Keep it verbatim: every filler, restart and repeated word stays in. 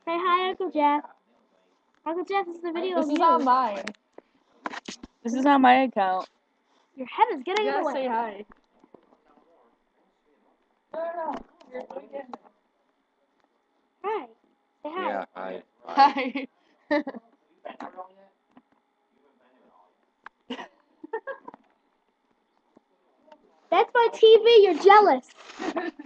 Say hi, Uncle Jeff. Uncle Jeff, this is a video This of is you. not mine. This is not my account. Your head is getting You in the gotta way. say hi. Hi. Say hi. Yeah, I. Hi. That's my T V. You're jealous.